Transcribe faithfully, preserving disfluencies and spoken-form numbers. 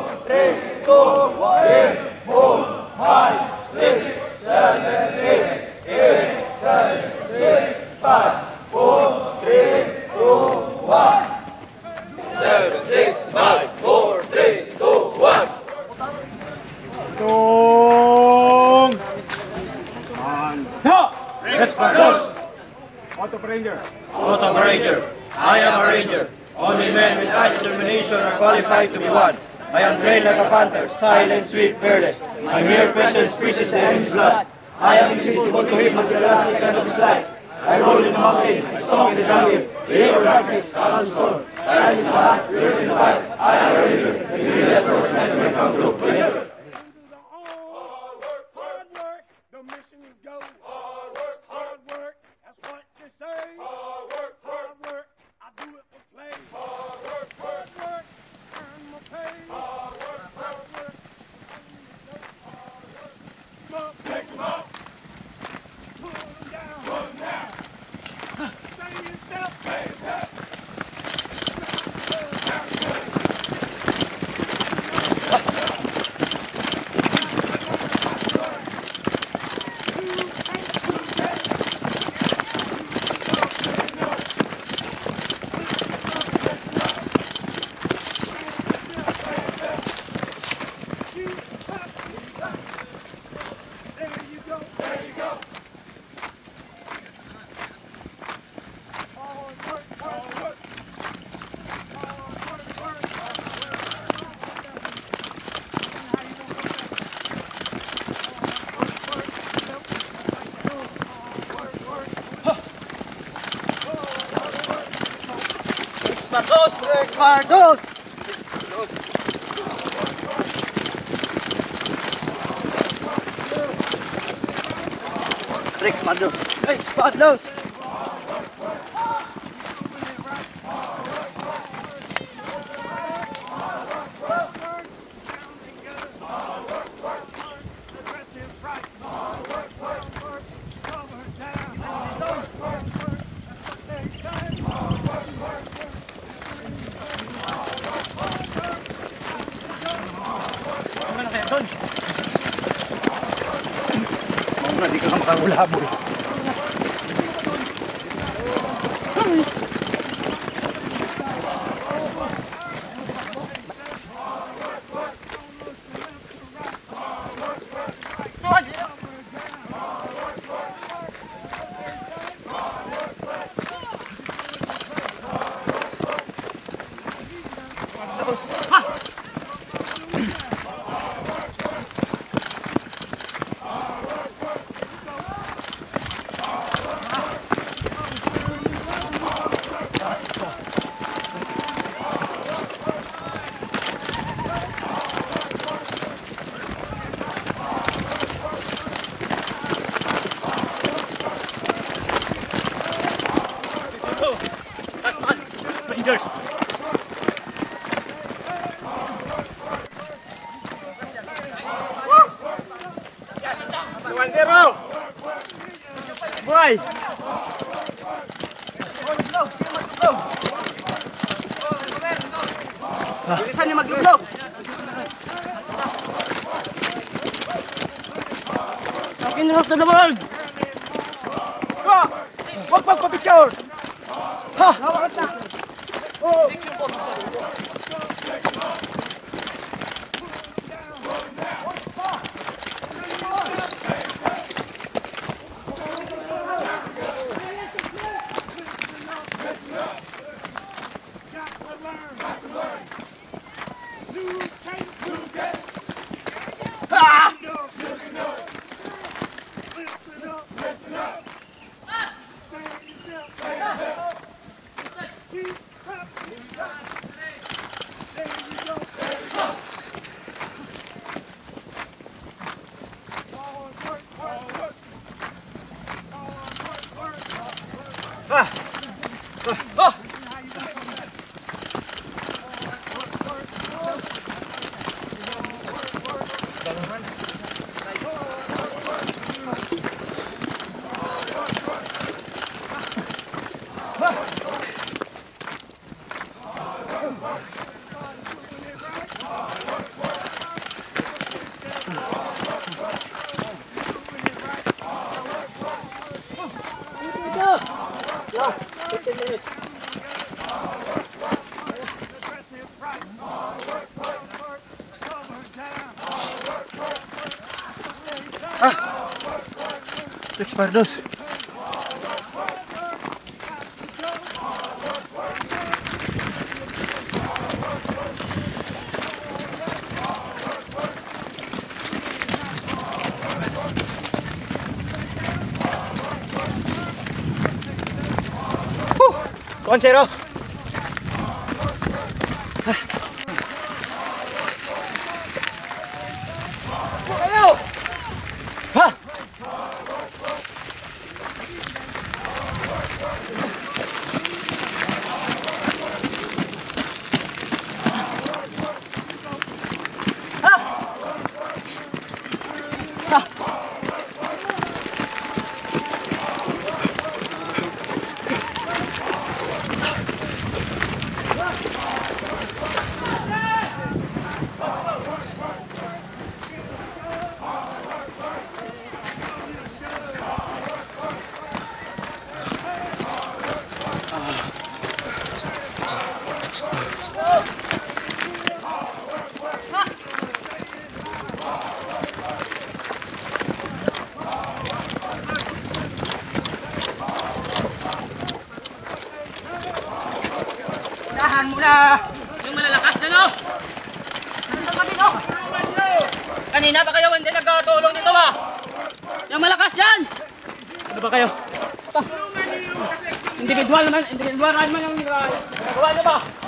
To be one. I am trained like a panther, silent, swift, fearless. My mere presence freezes the enemy's blood. I am invisible to him until the last second of his life. I roll in the mountain, I song in the jungle, the river darkness, calm storm. I rise in the heart, reverse in the fight. I am a ranger, the greatest horseman to make come true. Hard work, hard work, the mission is go. Hard work, hard work, that's what they say. Hard work, hard work, I do it for play. Hard work, hard work, earn my pay. Hard work, hard work, take them out, put them down, put them down. Stay in step, stay in step. Mardos! Rex Mardos! Rex Mardos! Rex Mardos! Hindi ka makangulabol. Rangers! one zero! Boy! Bilisan niyo mag-vlog! Akin na to the world! Go! Huwag magpapicture! Ha! Hawakan na! Oh! Rex Pardos. Konsero. Kayo! Ha! Dahan mo na! Yung malalakas na no! Saan kami no? Kanina pa kayo hindi nagkatulong dito ba? Yung malakas dyan! Ano ba kayo? Individual naman, individual naman yung nagawa nyo ba?